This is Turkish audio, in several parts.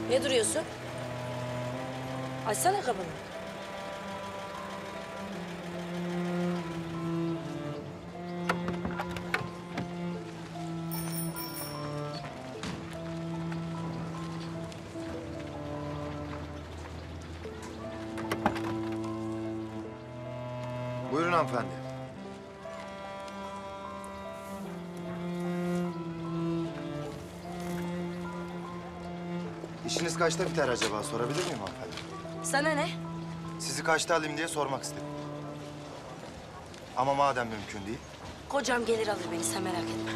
Ne duruyorsun? Açsana kapını. Buyurun hanımefendi. İşiniz kaçta biter acaba? Sorabilir miyim hanımefendi? Sana ne? Sizi kaçta alayım diye sormak istedim. Ama madem mümkün değil. Kocam gelir alır beni, sen merak etme.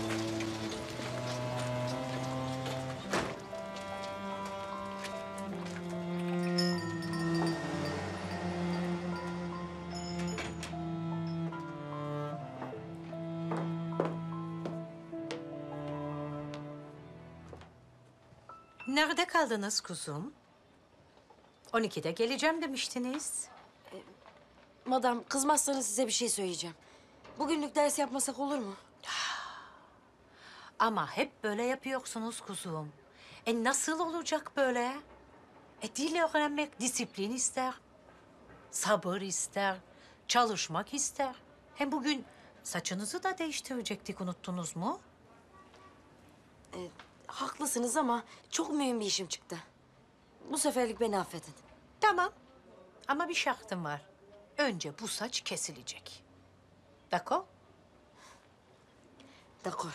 Nerede kaldınız kuzum? 12'de geleceğim demiştiniz. Madam, kızmazsanız size bir şey söyleyeceğim. Bugünlük ders yapmasak olur mu? Ama hep böyle yapıyorsunuz kuzum. Nasıl olacak böyle? Dil öğrenmek disiplin ister. Sabır ister. Çalışmak ister. Hem bugün saçınızı da değiştirecektik, unuttunuz mu? Haklısınız ama çok mühim bir işim çıktı. Bu seferlik beni affedin. Tamam. Ama bir şartım var. Önce bu saç kesilecek. D'accord? D'accord.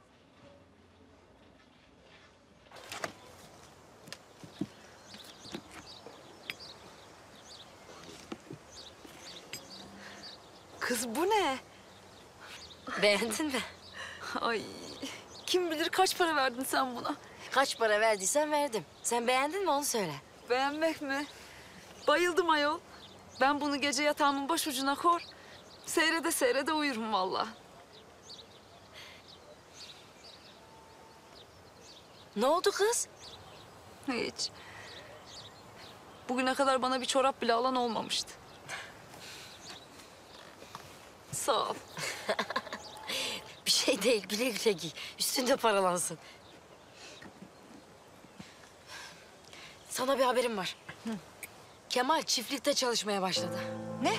Kız bu ne? Beğendin mi? Ay kim bilir kaç para verdin sen buna? Kaç para verdiysen verdim. Sen beğendin mi onu söyle. Beğenmek mi? Bayıldım ayol. Ben bunu gece yatağımın başucuna kor. Seyrede seyrede uyurum vallahi. Ne oldu kız? Hiç. Bugüne kadar bana bir çorap bile alan olmamıştı. Sağ ol. Bir şey değil, güle güle giy. Üstünde paralansın. Sana bir haberim var. Kemal çiftlikte çalışmaya başladı. Ne?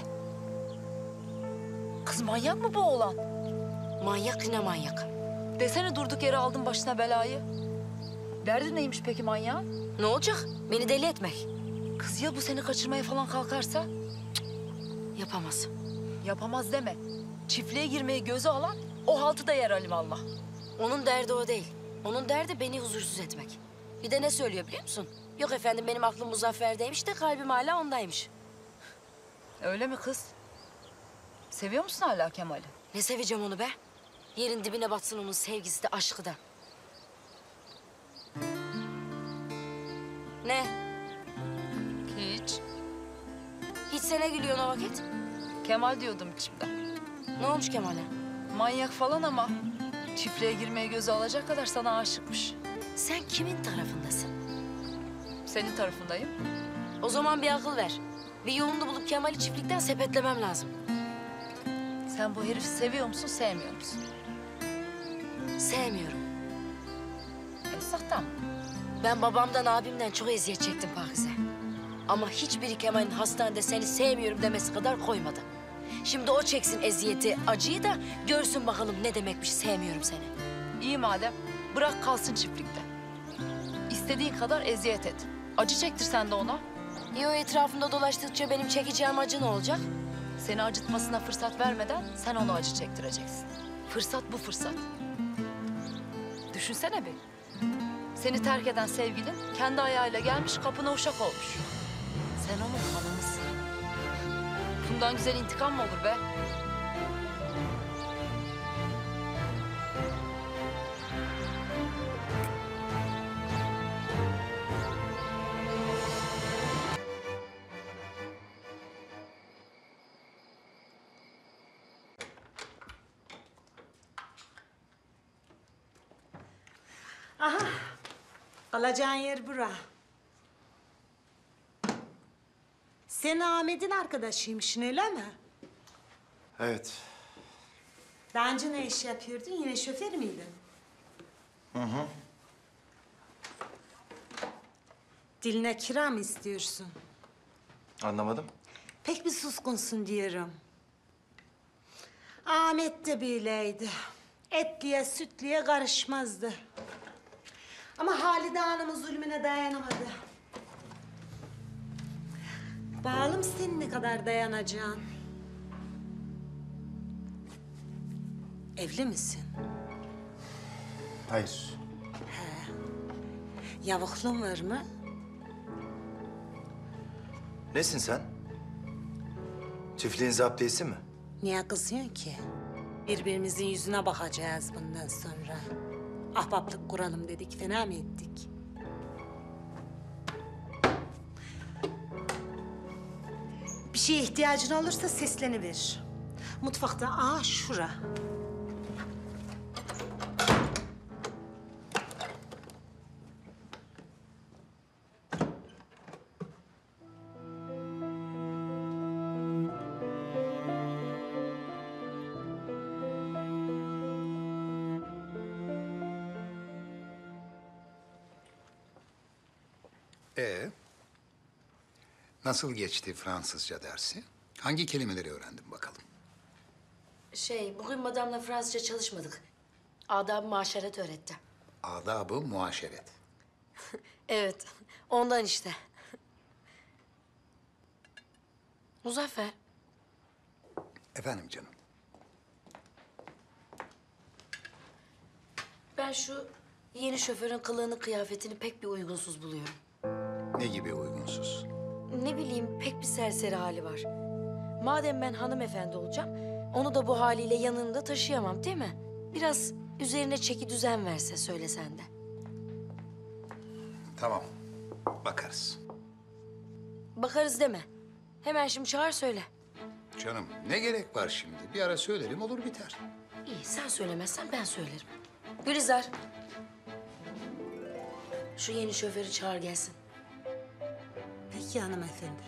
Kız manyak mı bu oğlan? Manyak yine manyak. Desene durduk yere aldın başına belayı. Derdi neymiş peki manyağın? Ne olacak? Beni deli etmek. Kız ya bu seni kaçırmaya falan kalkarsa? Yapamaz. Yapamaz deme. Çiftliğe girmeyi göze alan o haltı da yer alimallah. Onun derdi o değil. Onun derdi beni huzursuz etmek. Bir de ne söylüyor biliyor musun? Yok efendim benim aklım Muzaffer'deymiş de kalbim hala ondaymış. Öyle mi kız? Seviyor musun hala Kemal'i? Ne seveceğim onu be? Yerin dibine batsın onun sevgisi de aşkı da. Ne? Hiç. Hiç sene gülüyorsun o vakit. Kemal diyordum içimden. Ne olmuş Kemal'e? Manyak falan ama çiftliğe girmeyi göze alacak kadar sana aşıkmış. Sen kimin tarafındasın? Senin tarafındayım. O zaman bir akıl ver. Bir yolunu bulup Kemal'i çiftlikten sepetlemem lazım. Sen bu herifi seviyor musun, sevmiyor musun? Sevmiyorum. Esahtan. Ben babamdan, abimden çok eziyet çektim Pakize. Ama hiçbiri Kemal'in hastanede seni sevmiyorum demesi kadar koymadı. Şimdi o çeksin eziyeti, acıyı da görsün bakalım ne demekmiş sevmiyorum seni. İyi madem, bırak kalsın çiftlikte. İstediğin kadar eziyet et. Acı çektir sen de ona. Ya o etrafımda dolaştıkça benim çekeceğim acı ne olacak? Seni acıtmasına fırsat vermeden sen ona acı çektireceksin. Fırsat bu fırsat. Düşünsene bir. Seni terk eden sevgilin kendi ayağıyla gelmiş kapına uşak olmuş. Sen onun hanımısın. Bundan güzel intikam mı olur be? Aha, kalacağın yer bura. Sen Ahmet'in arkadaşıymışsın öyle mi? Evet. Daha önce ne iş yapıyordun? Yine şoför müydün? Hı hı. Diline kira mı istiyorsun? Anlamadım. Pek bir suskunsun diyorum. Ahmet de böyleydi. Etliye sütliye karışmazdı. Ama Halide Hanım'ın zulmüne dayanamadı. Bağlım senin ne kadar dayanacaksın? Evli misin? Hayır. Yavuklun var mı? Nesin sen? Çiftliğin zaptiyesi mi? Niye kızıyorsun ki? Birbirimizin yüzüne bakacağız bundan sonra. Ahbaplık kuralım dedik, fena mı ettik? Bir şeye ihtiyacın olursa sesleniver. Mutfakta, şura. Nasıl geçti Fransızca dersi? Hangi kelimeleri öğrendin bakalım? Bugün madamla Fransızca çalışmadık. Adab-ı maşeret öğretti. Adab-ı muaşeret. Evet, ondan işte. Muzaffer, Efendim canım. ben şu yeni şoförün kılığını, kıyafetini pek bir uygunsuz buluyorum. Ne gibi uygunsuz? Ne bileyim, pek bir serseri hali var. Madem ben hanımefendi olacağım, onu da bu haliyle yanında taşıyamam, değil mi? Biraz üzerine çeki düzen verse, söylesen de. Tamam. Bakarız. Bakarız deme. Hemen şimdi çağır söyle. Canım ne gerek var şimdi? Bir ara söylerim olur biter. İyi, sen söylemezsen ben söylerim. Gülizar. Şu yeni şoförü çağır gelsin. Peki hanımefendi.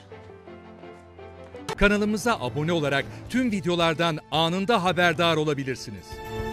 Kanalımıza abone olarak tüm videolardan anında haberdar olabilirsiniz.